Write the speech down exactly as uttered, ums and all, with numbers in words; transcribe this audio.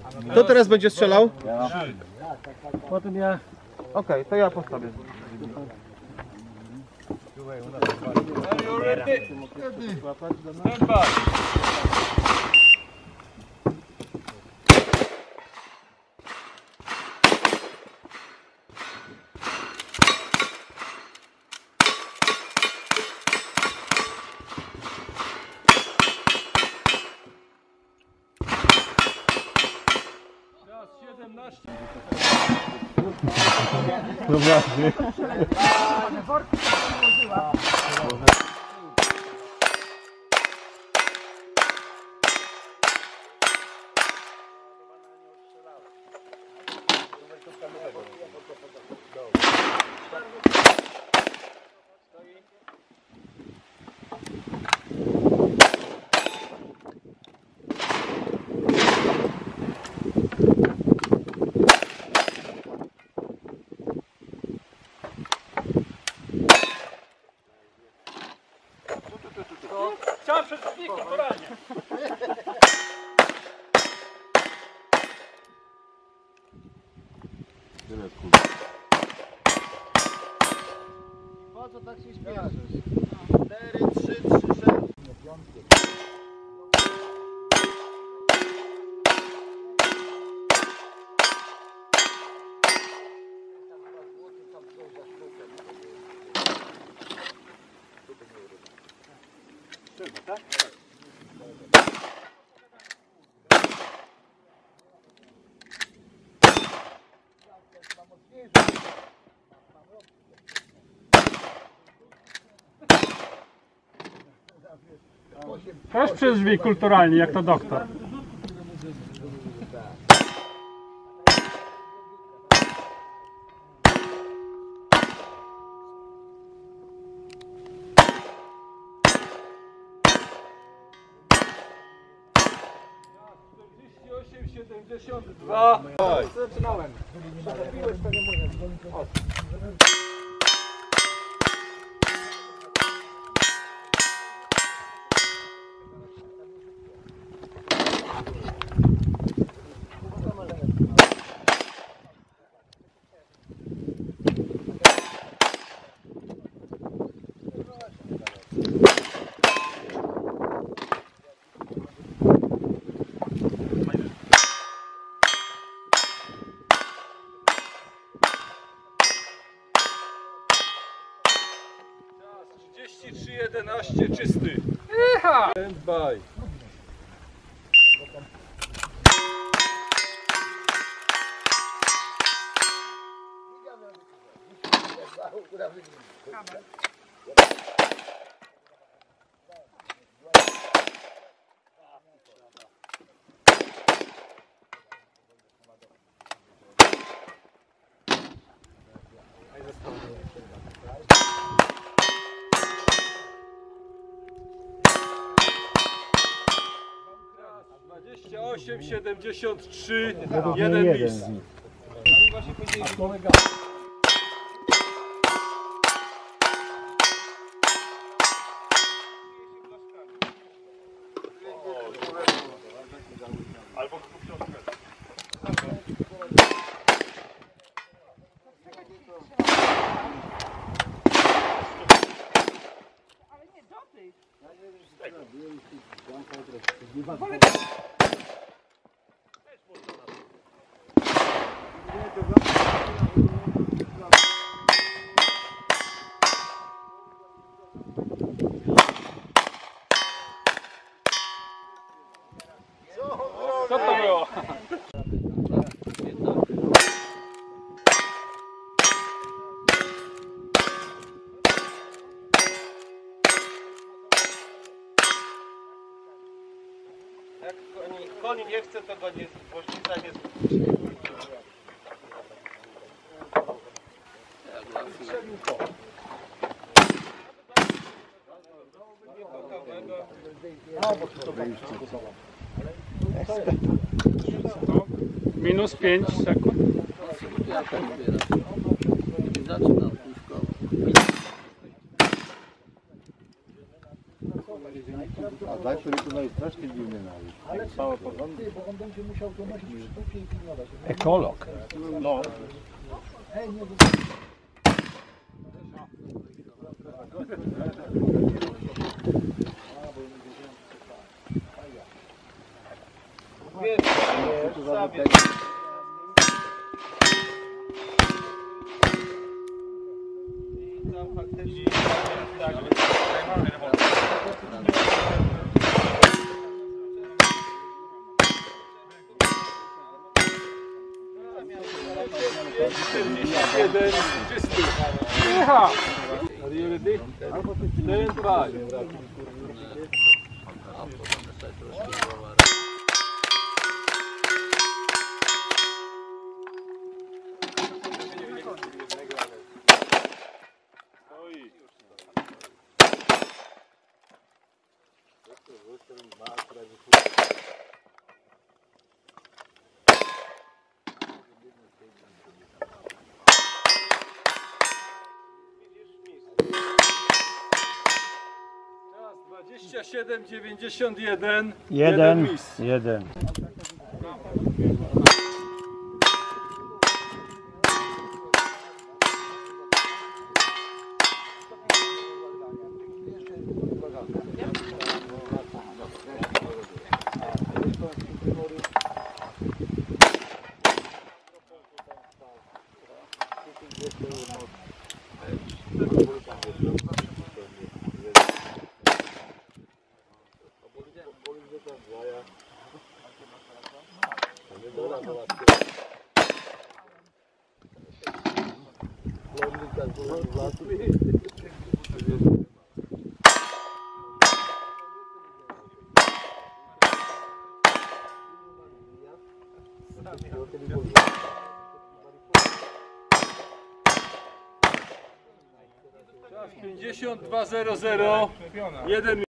Kto teraz będzie strzelał? Ja. Potem ja. Okej, okay, to ja postawię. Are you ready? Stand by. siedemnaście. No właśnie. Chciałem przeciwniku, poradnie. Po co tak się śpieszysz? cztery, trzy, trzy, sześć. Też przez drzwi kulturalnie, jak to doktor. czterdzieści osiem, siedemdziesiąt dwa. Zaczynałem. Przegapiłeś, to nie mówię. trzydzieści trzy, jedenaście, czysty. Stand by. dwadzieścia osiem, siedemdziesiąt trzy, jeden mis. Albo ale nie dotyk. co to było? Jak koni, koni nie chce, to go nie, bocznica nie Minus pięć sekund. Ja to ubieram. Zaczynam puszko. daj sobie to najstrasznie dziwny nalić. Ale całe porządnie. Bo on będzie musiał to nosić przy kupie i pilnować. Ekolog. No. Wiesz, nie, sobie. I tam faktycznie tak. czterdzieści jeden czysty. Jecha! Are you ready? Stand by. A potem jeszcze troszkę browar. dwadzieścia siedem dziewięćdziesiąt jeden. Jeden. mis. Jeden. pięćdziesiąt dwa zero zero jeden.